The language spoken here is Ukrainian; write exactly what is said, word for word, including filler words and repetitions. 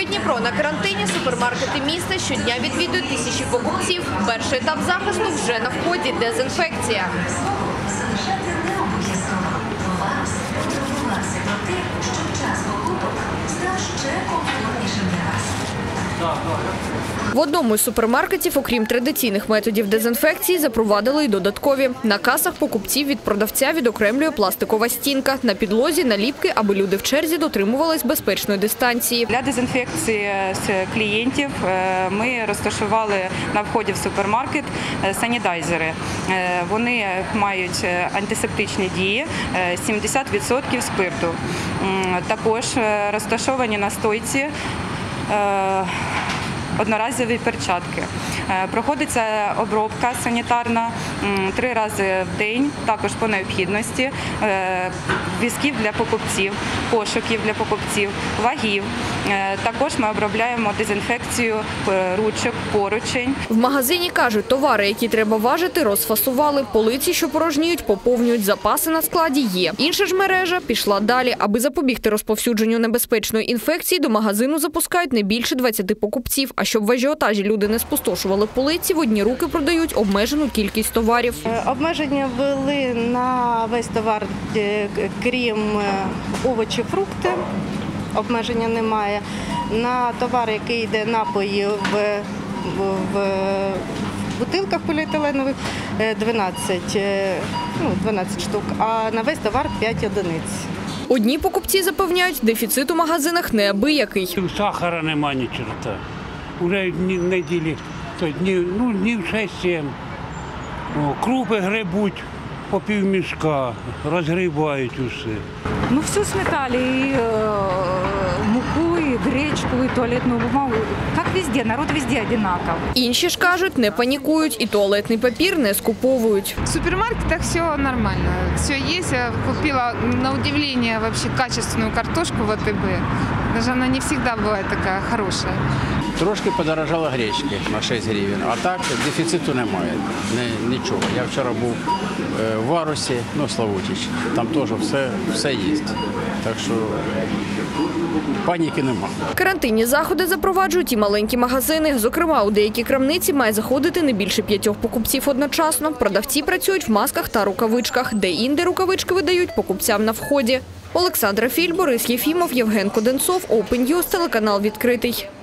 Дніпро на карантині, супермаркети міста щодня відвідують тисячі покупців. Перший етап захисту вже на вході – дезінфекція. В одному із супермаркетів, окрім традиційних методів дезінфекції, запровадили й додаткові. На касах покупців від продавця відокремлює пластикова стінка. На підлозі наліпки, аби люди в черзі дотримувались безпечної дистанції. Для дезінфекції клієнтів ми розташували на вході в супермаркет санітайзери. Вони мають антисептичні дії, сімдесят відсотків спирту. Також розташовані на стойці одноразові перчатки. Проходиться обробка санітарна три рази в день, також по необхідності, візків для покупців, кошиків для покупців, вагів. Також ми обробляємо дезінфекцію ручок, поручень. В магазині кажуть, товари, які треба важити, розфасували. Полиці, що порожніють, поповнюють, запаси на складі є. Інша ж мережа пішла далі. Аби запобігти розповсюдженню небезпечної інфекції, до магазину запускають не більше двадцяти покупців. А щоб в ажіотажі люди не спустошували полиці, в одні руки продають обмежену кількість товарів. Обмеження ввели на весь товар, крім овочі, фрукти. Обмеження немає. На товар, який йде напої в, в, в бутилках поліетиленових, дванадцять, ну, дванадцять штук, а на весь товар п'ять одиниць. Одні покупці запевняють, дефіцит у магазинах неабиякий. Сахара нема ні черта. Уже неділі, ну, днів шість-сім. Крупи гребуть по півмішка, розгрібають усе. Ну, все сметали, и э, муку, и гречку, и туалетную бумагу. Как везде, народ везде одинаковый. Інші ж кажуть, не панікують і туалетний папір не скуповують. В супермаркетах все нормально, все есть. Я купила, на удивление, вообще качественную картошку в АТБ. Даже она не всегда бывает такая хорошая. Трошки подорожала гречки на шість гривень, а так дефіциту немає, не, нічого. Я вчора був в Варусі, ну, Славутич, там теж все, все є, так що паніки нема. Карантинні заходи запроваджують і маленькі магазини. Зокрема, у деякі крамниці має заходити не більше п'ятьох покупців одночасно. Продавці працюють в масках та рукавичках, де-інде рукавички видають покупцям на вході. Олександра Філь, Борис Єфімов, Євген Коденцов, Open News, телеканал «Відкритий».